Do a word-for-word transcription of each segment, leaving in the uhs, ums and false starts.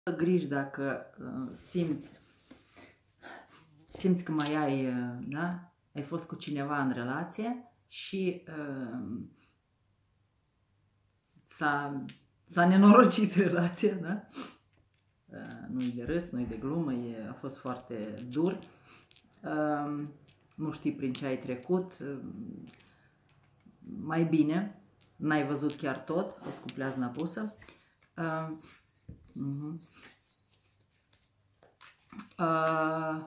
griji dacă uh, simți, simți că mai ai, uh, da? Ai fost cu cineva în relație și uh, s-a, s-a nenorocit relația, da? Uh, nu-i de râs, nu-i de glumă, e, a fost foarte dur. Uh, nu știi prin ce ai trecut. Uh, mai bine, n-ai văzut chiar tot, a fost cu pleazna pusă. Uh, uh-huh. Uh,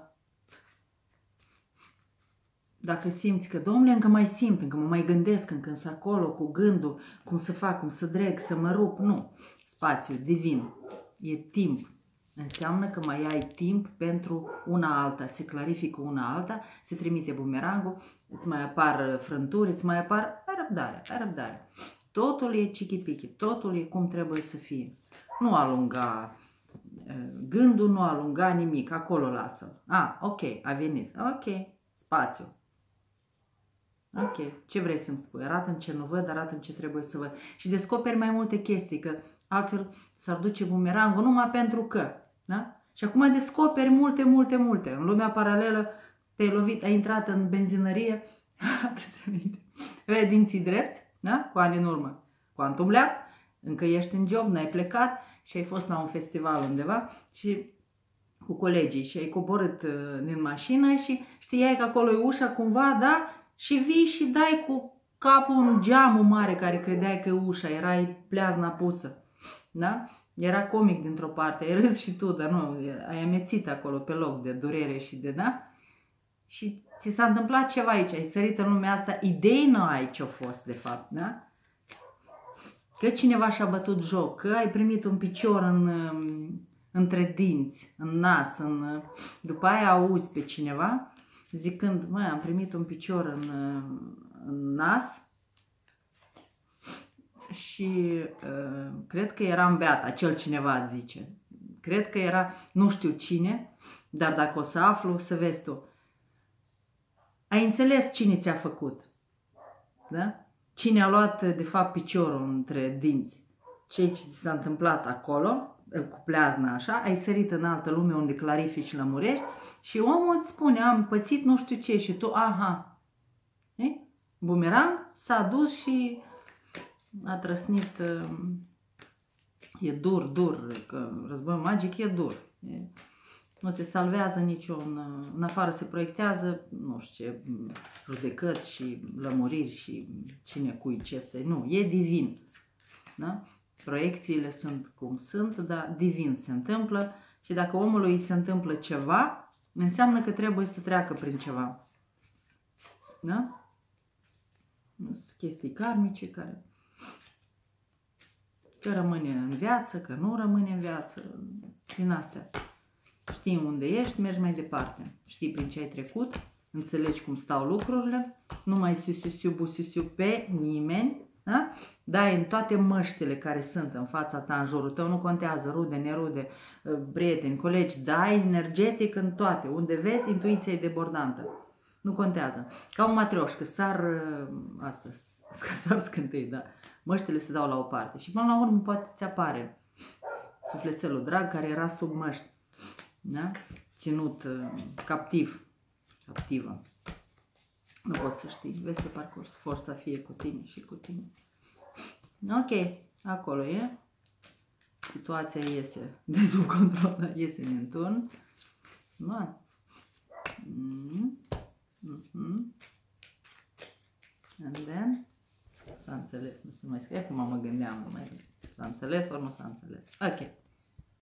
dacă simți că, domnule, încă mai simt, încă mă mai gândesc, încă sunt acolo cu gândul, cum să fac, cum să dreg, să mă rup, nu. Spațiu divin, e timp. Înseamnă că mai ai timp pentru una alta, se clarifică una alta, se trimite bumerangul, îți mai apar frânturi, îți mai apar, ai răbdare, ai răbdare. Totul e chichipichi, totul e cum trebuie să fie. Nu alunga gândul, nu alunga nimic, acolo lasă-l. Ah, ok, a venit, ok, spațiu. Ok, ce vrei să-mi spui? Arată-mi ce nu văd, arată-mi ce trebuie să văd. Și descoperi mai multe chestii, că altfel s-ar duce bumerangul numai pentru că. Da? Și acum descoperi multe, multe, multe. În lumea paralelă te-ai lovit, ai intrat în benzinărie, atâți aminte. Vei dinții drepți, da? Cu ani în urmă. Quantum Lab, încă ești în job, n-ai plecat și ai fost la un festival undeva și cu colegii și ai coborât uh, din mașină și știai că acolo e ușa cumva, da? Și vii și dai cu capul în geamul mare care credeai că e ușa, erai pleazna pusă, da? Era comic dintr-o parte, ai râs și tu, dar nu, ai amețit acolo pe loc de durere și de, da? Și ți s-a întâmplat ceva aici, ai sărit în lumea asta, idei nu ai ce-a fost de fapt, da? Că cineva și-a bătut joc, că ai primit un picior în, între dinți, în nas, în, după aia auzi pe cineva zicând, măi, am primit un picior în, în nas și uh, cred că eram beat, acel cineva zice. Cred că era, nu știu cine, dar dacă o să aflu, să vezi tu. Ai înțeles cine ți-a făcut, da? Cine a luat, de fapt, piciorul între dinți. Ce ți s-a întâmplat acolo, cu pleazna așa, ai sărit în altă lume unde clarifici și lămurești și omul îți spune, am pățit nu știu ce și tu, aha. E? Bumerang s-a dus și a trăsnit, e dur, dur, că războiul magic e dur. E, nu te salvează niciun, în afară se proiectează, nu știu ce, judecăți și lămuriri și cine cui ce să, nu, e divin. Da? Proiecțiile sunt cum sunt, dar divin se întâmplă și dacă omului îi se întâmplă ceva, înseamnă că trebuie să treacă prin ceva. Da? Sunt chestii karmice care că rămâne în viață, că nu rămâne în viață, din astea. Știi unde ești, mergi mai departe. Știi prin ce ai trecut, înțelegi cum stau lucrurile, nu mai siu-siu, bu-siu-siu pe nimeni, da? Dai în toate măștile care sunt în fața ta, în jurul tău, nu contează, rude, nerude, prieteni, colegi, dai energetic în toate. Unde vezi, intuiția e debordantă. Nu contează. Ca un matrioșcă, sar, asta, sar scântei, da. Măștile se dau la o parte și până la urmă poate ți apare sufletelul drag care era sub măști. Da? Ținut uh, captiv, captivă. Nu poți să știi, vezi pe parcurs, forța fie cu tine și cu tine. Ok, acolo e. Situația iese de sub control, dar iese din turn. Da. Mm -hmm. And then, s-a înțeles, nu se mai scrie, acum mă gândeam, s-a înțeles ori nu s-a înțeles. Ok.